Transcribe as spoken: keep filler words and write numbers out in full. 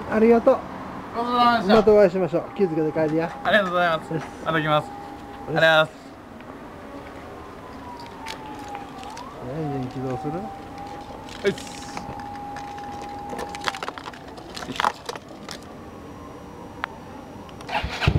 ありがとう。 ごちそうさまでした。 またお会いしましょう。気づけて帰りや。 ありがとうございます。また来ます。ありがとうございます。 エンジン起動する。 はいっす。よいしょ。